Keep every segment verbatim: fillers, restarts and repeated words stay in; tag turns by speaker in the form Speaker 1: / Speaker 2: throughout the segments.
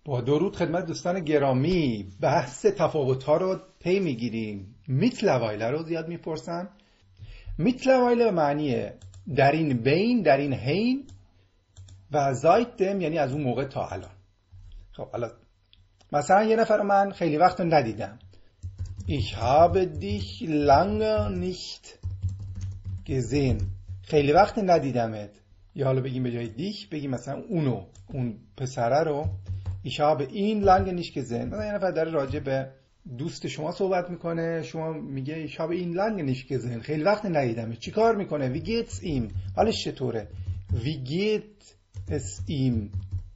Speaker 1: با درود خدمت دوستان گرامی، بحث تفاوت‌ها رو پی میگیریم. میتلوایله رو زیاد میپرسن. میتلوایله به معنی در این بین، در این حین، و زایتدم یعنی از اون موقع تا الان. خب الان مثلا یه نفر من خیلی وقت ندیدم. Ich habe dich lange nicht gesehen. خیلی وقت ندیدمت. یا حالا بگیم به جای dich بگیم مثلا اونو، اون پسره رو Ich habe ihn lange nicht gesehen. مثلا یه نفر داره راجع به دوست شما صحبت میکنه، شما میگه Ich habe ihn lange nicht gesehen. خیلی وقت ندیدمت. چی کار میکنه؟ Wie geht's ihm؟ حالش چطوره؟ Wie geht es ihm؟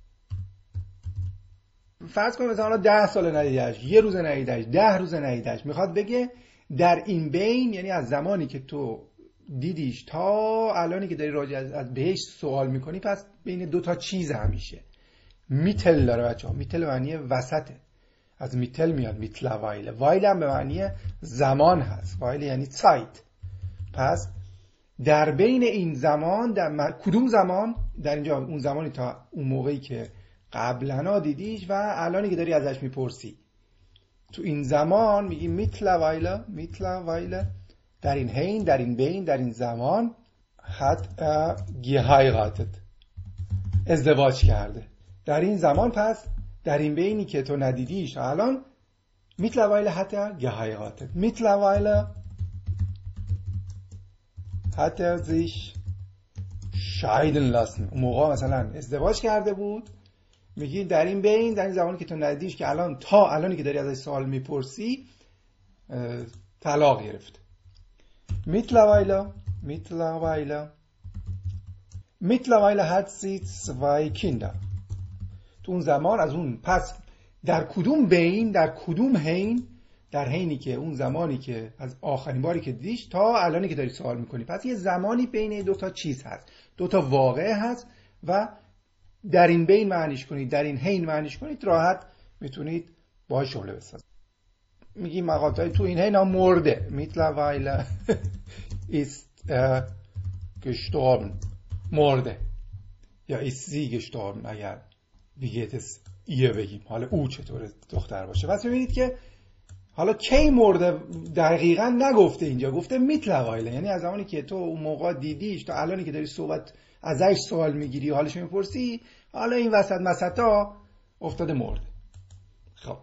Speaker 1: فرض کنید مثلا ده سال ندیدهش، یه روز ندیدهش، ده روز ندیدهش. میخواد بگه در این بین، یعنی از زمانی که تو دیدیش تا الانی که داری راجع از بهش سوال میکنی، پس بین دو تا چیز همیشه. میتل داره بچه ها. میتل به معنی وسطه، از میتل میاد میتلوایله. وایل هم به معنی زمان هست. وایل یعنی سایت. پس در بین این زمان، در م... کدوم زمان؟ در اینجا اون زمانی تا اون موقعی که قبلا دیدیش و الانی که داری ازش میپرسی. تو این زمان میگی میتلوایله، میتلوایله در این حین، در این بین، در این زمان hat er geheiratet، ازدواج کرده. در این زمان، پس در این بینی که تو ندیدیش الان mittlerweile hat er geheiratet. Mittlerweile hat er sich scheiden lassen. اون موقع مثلا ازدواج کرده بود. میگی در این بین، در این زمانی که تو ندیدیش که الان تا الانی که داری ازش سوال میپرسی طلاق گرفت. Mittlerweile mittlerweile mittlerweile hat sie zwei Kinder. تو اون زمان، از اون پس در کدوم بین، در کدوم حین؟ در حینی که اون زمانی که از آخرین باری که دیدیش تا الانی که داری سوال میکنی. پس یه زمانی بین دو تا چیز هست، دو تا واقعه هست و در این بین معنیش کنید، در این حین معنیش کنید، راحت میتونید باهاش جمله بسازید. میگی مقاطعی تو این حین هم مرده. mittlerweile ist er gestorben. مرده. یا ist sie gestorben اگر wie geht es ihr بگیم. حالا او چطوره دختر باشه. پس ببینید که حالا کی مرده دقیقاً نگفته اینجا، گفته میتلوایله، یعنی از زمانی که تو اون موقع دیدیش تا الانی که داری صحبت ازش سوال میگیری، حالش میپرسی، حالا این وسط مسطا افتاده مرده. خب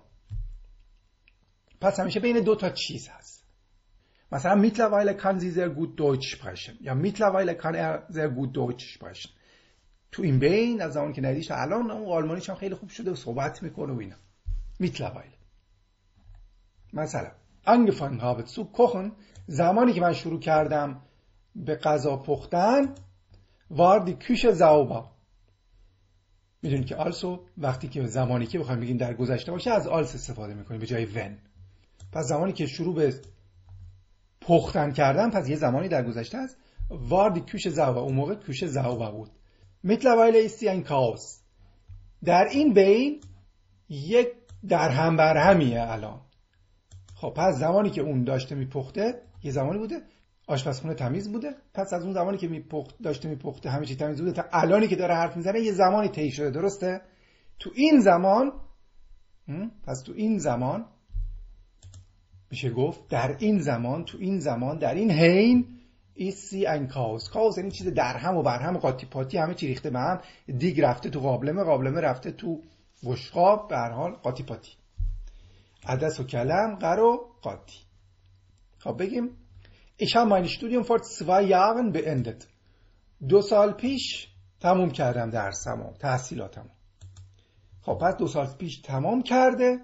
Speaker 1: پس همیشه بین دو تا چیز هست. مثلا mittlerweile kann sie sehr gut Deutsch sprechen. یا mittlerweile kann er sehr gut Deutsch sprechen. تو این بین از زمانی که ندیدیش الان اون آلمانیش هم خیلی خوب شده و صحبت میکنه و اینا. mittlerweile. مثلا angefangen habe zu kochen، زمانی که من شروع کردم به غذا پختن، war die Küche sauber. میدونید که also وقتی که زمانی که بخوایم بگیم در گذشته باشه از als استفاده میکنیم به جای when. پس زمانی که شروع به پختن کردن، پس یه زمانی در گذشته است. war die Küche sauber، اون موقع کوشه sauber بود. mittlerweile ist sie ein Chaos. در این بین یک در هم بر همیه الان. خب پس زمانی که اون داشته میپخته یه زمانی بوده، آشپزخونه تمیز بوده. پس از اون زمانی که میپخت داشته میپخته همه چی تمیز بوده تا الانی که داره حرف میزنه یه زمانی طی شده، درسته؟ تو این زمان، پس تو این زمان میشه گفت در این زمان، تو این زمان، در این حین ist sie ein Chaos. Chaos یعنی چیز در هم و بر هم، قاطی پاتی، همه چی ریخته به هم، دیگ رفته تو قابلمه، قابلمه رفته تو بشقاب، به هر حال قاطی پاتی. عدس و کلم، قر و قاطی. خب بگیم Ich habe mein Studium vor zwei Jahren beendet. دو سال پیش تموم کردم درسمو، تحصیلاتمو. خب پس دو سال پیش تمام کرده.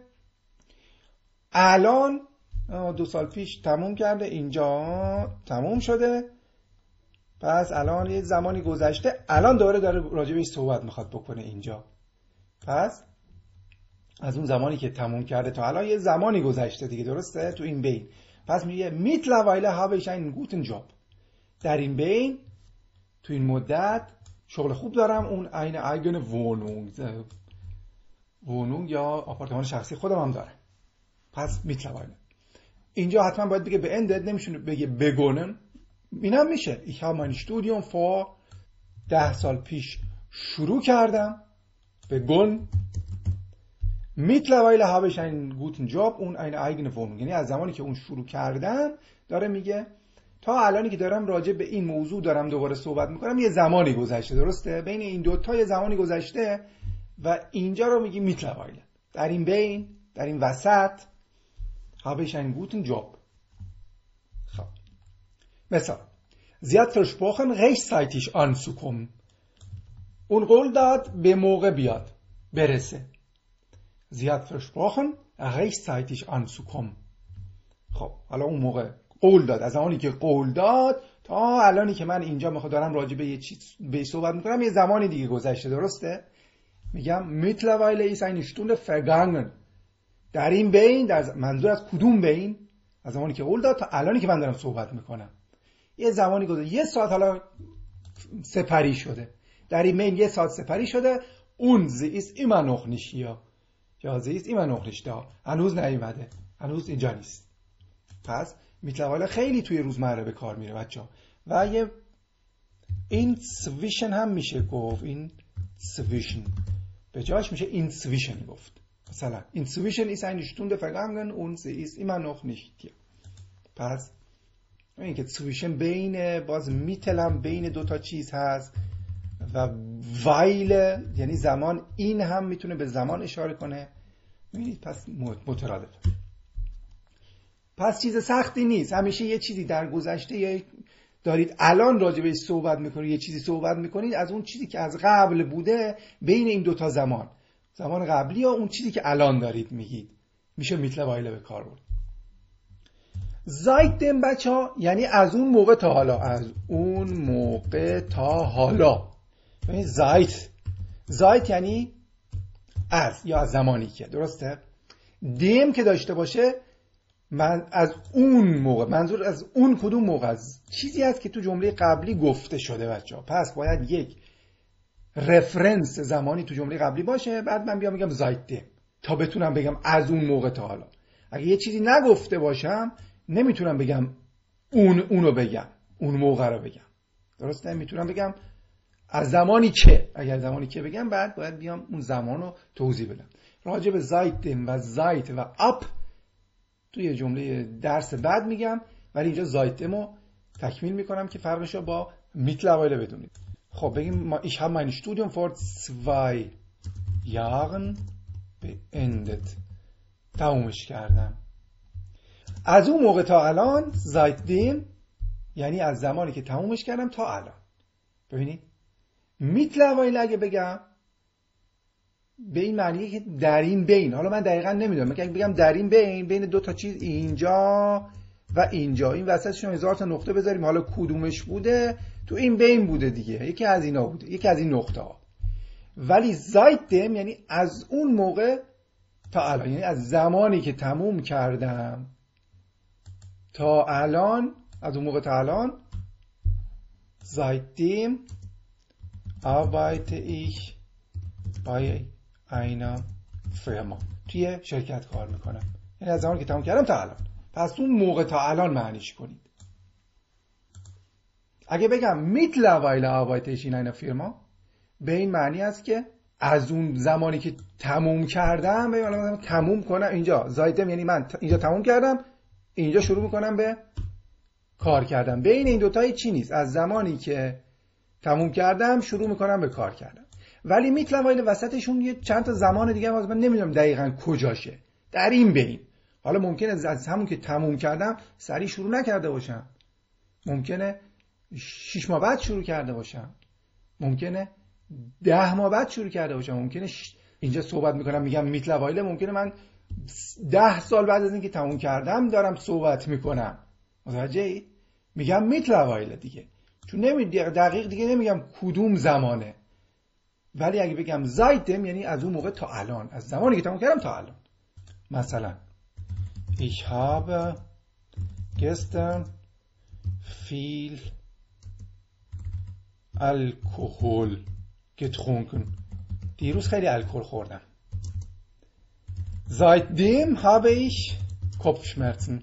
Speaker 1: الان دو سال پیش تموم کرده، اینجا تموم شده. پس الان یه زمانی گذشته، الان دوباره داره راجع بهش صحبت میخواد بکنه اینجا. پس از اون زمانی که تموم کرده تا الان یه زمانی گذشته دیگه، درسته؟ تو این بین. پس میگه mittlerweile habe ich einen guten Job. در این بین، تو این مدت شغل خوب دارم. اون eine eigene Wohnung Wohnung یا آپارتمان شخصی خودم هم دارم. پس mittlerweile. اینجا حتما باید بگه beendet، نمیشونه بگه begonnen. اینم میشه ich habe mein Studium vor ده سال پیش شروع کردم. begonnen mittlerweile habe ich einen guten Job und eine eigene Wohnung. یعنی از زمانی که اون شروع کردم داره میگه تا الانی که دارم راجع به این موضوع دارم دوباره صحبت میکنم یه زمانی گذشته. درسته؟ بین این دو تا یه زمانی گذشته و اینجا رو میگی mittlerweile. در این بین، در این وسط habe ich einen guten Job. خب. مثلا Sie hat versprochen rechtzeitig anzukommen. اون قول داد به موقع بیاد، برسه. Sie hat versprochen rechtzeitig anzukommen. خب حالا اون موقع قول داد، از زمانی که قول داد تا الانی که من اینجا میخوام دارم راجع به یه چیز به صحبت میکنم یه زمانی دیگه گذشته. درسته؟ میگم mittlerweile ist eine Stunde vergangen. در این بین، در منظور از کدوم بین؟ از زمانی که قول داد تا الانی که من دارم صحبت میکنم یه زمانی گذشته، یه ساعت حالا سپری شده. در این بین یه ساعت سپری شده. اون sie ist immer noch nicht hier. یا sie ist immer noch nicht da. هنوز نیومده، هنوز اینجا نیست. پس mittlerweile خیلی توی روزمره به کار میره بچه‌ها. و یه این inzwischen هم میشه گفت، این inzwischen به جاش میشه inzwischen گفت. مثلا inzwischen ist eine Stunde vergangen und sie ist immer noch nicht hier. پس این که zwischen بین، باز میتل هم بین دو تا چیز هست و وایل یعنی زمان، این هم میتونه به زمان اشاره کنه. میبینید پس مترادف. پس چیز سختی نیست. همیشه یه چیزی در گذشته دارید الان راجع بهش صحبت میکنید، یه چیزی صحبت میکنید از اون چیزی که از قبل بوده بین این دوتا زمان، زمان قبلی یا اون چیزی که الان دارید میگید، میشه mittlerweile به کار برد. seitdem بچه‌ها یعنی از اون موقع تا حالا، از اون موقع تا حالا. ببین seit seit یعنی از یا از زمانی که. درسته؟ dem که داشته باشه من از اون موقع، منظور از اون کدوم موقع؟ از چیزی هست که تو جمله قبلی گفته شده بچه‌ها. پس باید یک رفرنس زمانی تو جمله قبلی باشه، بعد من بیام میگم seitdem تا بتونم بگم از اون موقع تا حالا. اگه یه چیزی نگفته باشم نمیتونم بگم اون اونو بگم، اون موقع رو بگم. درسته؟ میتونم بگم از زمانی که. اگر زمانی که بگم بعد باید بیام اون زمان رو توضیح بدم. راجع به seitdem و seit و ab توی جمله درس بعد میگم، ولی اینجا seitdem رو تکمیل میکنم که فرقش رو با mittlerweile بدونید. خب بگیم ich habe mein Studium vor zwei Jahren beendet. تمومش کردم. از اون موقع تا الان seitdem یعنی از زمانی که تمومش کردم تا الان. ببینید mittlerweile اگه بگم به این معنیه که در این بین، حالا من دقیقا نمیدونم، اگه بگم در این بین، بین دو تا چیز اینجا و اینجا، این وسطشون هزار تا نقطه بذاریم، حالا کدومش بوده؟ تو این بین بوده دیگه، یکی از اینا بوده، یکی از این نقطه ها. ولی seitdem یعنی از اون موقع تا الان، یعنی از زمانی که تموم کردم تا الان، از اون موقع تا الان. seitdem arbeite ich bei einer Firma. توی شرکت کار میکنم. یعنی از زمانی که تموم کردم تا الان. پس اون موقع تا الان معنیش کنید. اگه بگم mittlerweile arbeite ich in einer Firma به این معنی است که از اون زمانی که تموم کردم، ببین الان تموم کنم اینجا seitdem یعنی من اینجا تموم کردم، اینجا شروع میکنم به کار کردم. بین این دوتا چی نیست، از زمانی که تموم کردم شروع میکنم به کار کردم. ولی mittlerweile وسطشون یه چند تا زمان دیگه هم من نمیدونم دقیقاً کجاشه، در این بین. حالا ممکنه از همون که تموم کردم سریع شروع نکرده باشم، ممکنه شش ماه بعد شروع کرده باشم، ممکنه ده ماه بعد شروع کرده باشم، ممکنه ش... اینجا صحبت میکنم میگم mittlerweile، ممکنه من ده سال بعد از اینکه تموم کردم دارم صحبت میکنم. متوجهی؟ میگم mittlerweile دیگه، چون نمی دقیق دیگه نمیگم کدوم زمانه. ولی اگه بگم seitdem یعنی از اون موقع تا الان، از زمانی که تموم کردم تا الان. مثلا ich habe gestern viel Alkohol getrunken. دیروز خیلی الکل خوردم. Seitdem habe ich Kopfschmerzen.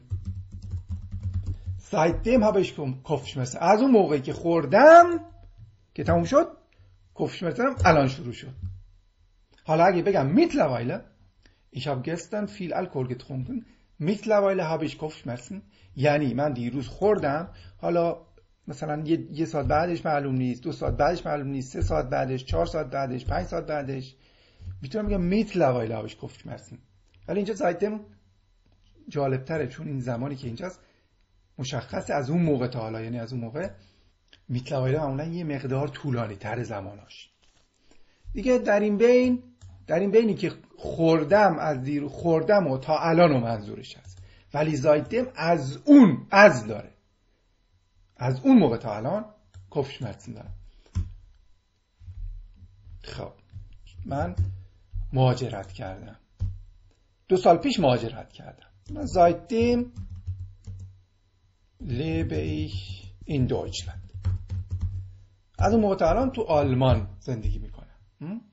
Speaker 1: Seitdem habe ich Kopfschmerzen. از اون موقعی که خوردم که تموم شد Kopfschmerzen الان شروع شد. حالا اگه بگم mittlerweile Ich habe gestern viel Alkohol getrunken. Mittlerweile habe ich Kopfschmerzen. یعنی من دیروز خوردم، حالا مثلا یه, یه ساعت بعدش معلوم نیست، دو ساعت بعدش معلوم نیست، سه ساعت بعدش، چهار ساعت بعدش، پنج ساعت بعدش. میتونم بگم mittlerweile habe ich Kopfschmerzen. ولی اینجا seitdem جالب تره، چون این زمانی که اینجاست مشخصه از اون موقع تا حالا، یعنی از اون موقع. mittlerweile معمولا یه مقدار طولانی تر زماناش. دیگه در این بین در این بینی که خوردم از دیر خوردم و تا الان و منظورش هست، ولی زایدم از اون از داره، از اون موقع تا الان کفشمرتن دارم. خب من مهاجرت کردم، دو سال پیش مهاجرت کردم. من seitdem lebe ich in Deutschland. از اون موقع تا الان تو آلمان زندگی میکنم.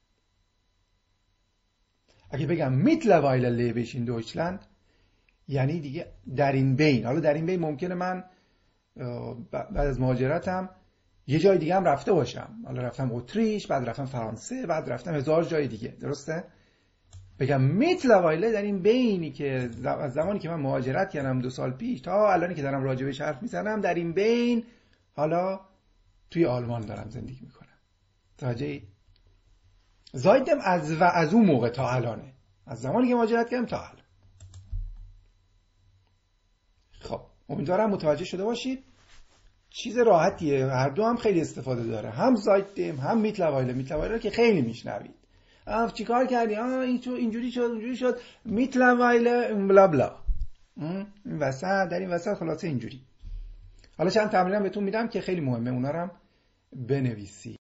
Speaker 1: اگه بگم mittlerweile lebe ich in Deutschland یعنی دیگه در این بین، حالا در این بین ممکنه من بعد از مهاجرتم یه جای دیگه هم رفته باشم، حالا رفتم اتریش، بعد رفتم فرانسه، بعد رفتم هزار جای دیگه، درسته؟ بگم mittlerweile در این بینی که از زمانی که من مهاجرت کردم دو سال پیش تا الانی که دارم راجبش حرف میزنم، در این بین حالا توی آلمان دارم زندگی میکنم. توجهی؟ زایدم از و از اون موقع تا الانه، از زمانی که مهاجرت کردم تا الان. خب امیدوارم متوجه شده باشید. چیز راحتیه، هر دو هم خیلی استفاده داره، هم زایدم هم میتلوایله. میتلوایله که خیلی میشنوید، آ چیکار کردی، آ اینجوری شد اونجوری شد، میتلوایله بلا بلا، این وسط در این وسط خلاصه اینجوری. حالا چند تمرین بهتون میدم که خیلی مهمه، اونا رو هم بنویسید.